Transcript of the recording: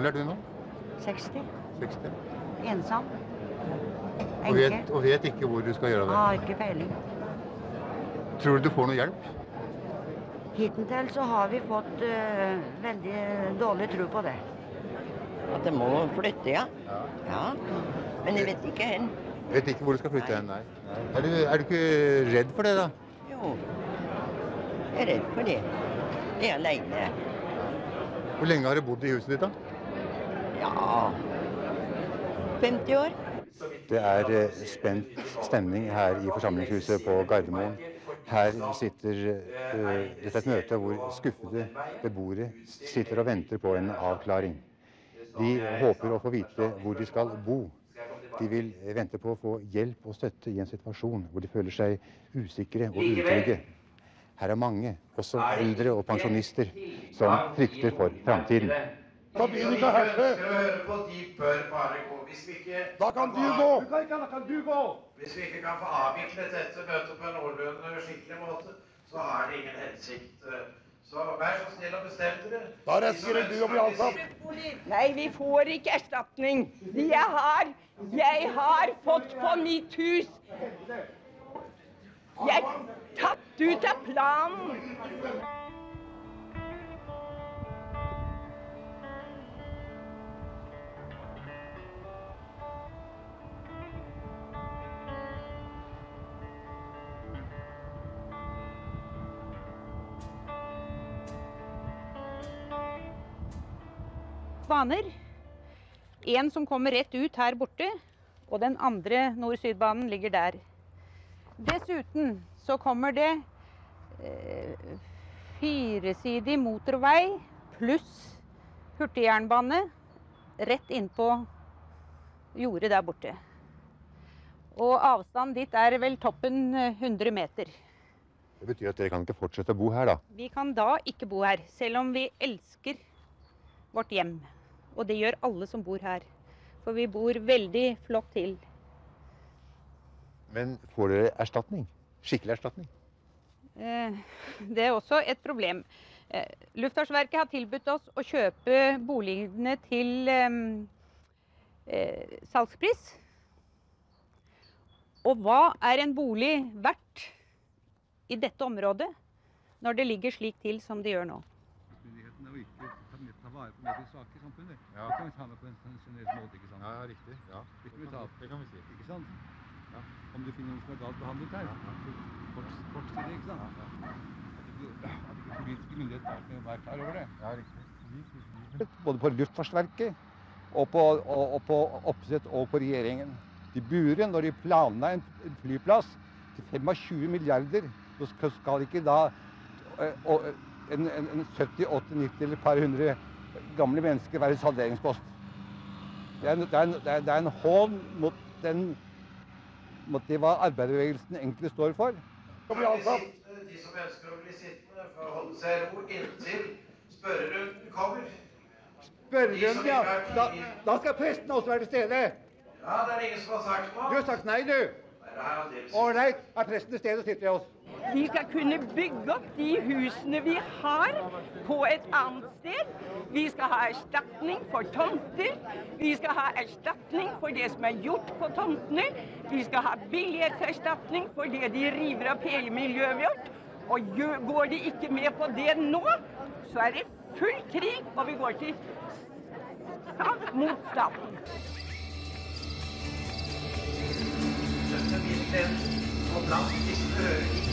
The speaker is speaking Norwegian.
gammel er du nå? 60. 60. Ensom. Og vet ikke hvor du skal gjøre det? Har ikke peiling. Tror du får noe hjelp? Hittil så har vi fått veldig dårlig tro på det. At det må flytte, ja. Ja. Men jeg vet ikke hen. Vet ikke hvor du skal flytte hen, nei. Er du ikke redd for det, da? Jo, jeg er redd for det. Jeg er alene. Hvor lenge har du bodd i huset ditt, da? Ja, 50 år. Det er spent stemning her i forsamlingshuset på Gardermoen. Her sitter dette er et møte hvor skuffede beboere sitter og venter på en avklaring. De håper å få vite hvor de skal bo. De vil vente på å få hjelp og støtte i en situasjon hvor de føler seg usikre og utrygge. Her er mange, også eldre og pensjonister, som frykter for fremtiden. Da begynner ikke å herse. Da kan du gå. Da kan du gå. Hvis vi ikke kan få avviklet dette møtet på en noenlunde skikkelig måte, så har det ingen hensikt. Så vær så snill og bestem dere. Da risikerer du å bli ansatt. Nei, vi får ikke erstatning. Jeg har fått på mitt hus. Jeg er tatt ut av planen. Baner. En som kommer rett ut her borte, og den andre nord-sydbanen ligger der. Dessuten så kommer det firesidig motorvei pluss hurtigjernbane rett inn på jordet der borte. Og avstand dit er vel toppen 100 meter. Det betyr at dere kan ikke fortsette å bo her, da? Vi kan da ikke bo her, selv om vi elsker vårt hjem. Og det gjør alle som bor her. For vi bor veldig flott til. Men får dere erstatning? Skikkelig erstatning? Det er også et problem. Luftfartsverket har tilbudt oss å kjøpe boligene til salgspris. Og hva er en bolig verdt i dette området når det ligger slik til som det gjør nå? Myndighetene og ikke ta vare på medier saker i samfunnet. Ja. Det kan vi ta med på en generell måte, ikke sant? Ja, riktig. Ja. Det kan vi si. Ikke sant? Ja. Om du finner noen som er galt behandlet her, kort si det, ikke sant? Ja. At ikke politiske myndigheter skal være klar over det. Ja, riktig. Både på Luftfartsverket, og på oppsett og på regjeringen. De burde, når de planla en flyplass til 25 milliarder, så skal ikke da en 70, 80, 90 eller par hundre gamle mennesker være salderingspost. Det er en hån mot det hva arbeiderbevegelsen egentlig står for. De som ønsker å bli sittende for å holde seg i ro inntil spørrerunden kommer. Spørrerunden, ja. Da skal presten også være til stede. Ja, det er ingen som har sagt noe. Du har sagt nei, du. Ålreit, er presten til stede og sitter i oss. Vi skal kunne bygge opp de husene vi har på et annet sted. Vi skal ha erstatning for tomter. Vi skal ha erstatning for det som er gjort på tomtene. Vi skal ha billighetserstatning for det de river opp hele miljøet vårt. Og går de ikke med på det nå, så er det full krig, og vi går til mot staten. Og blant disse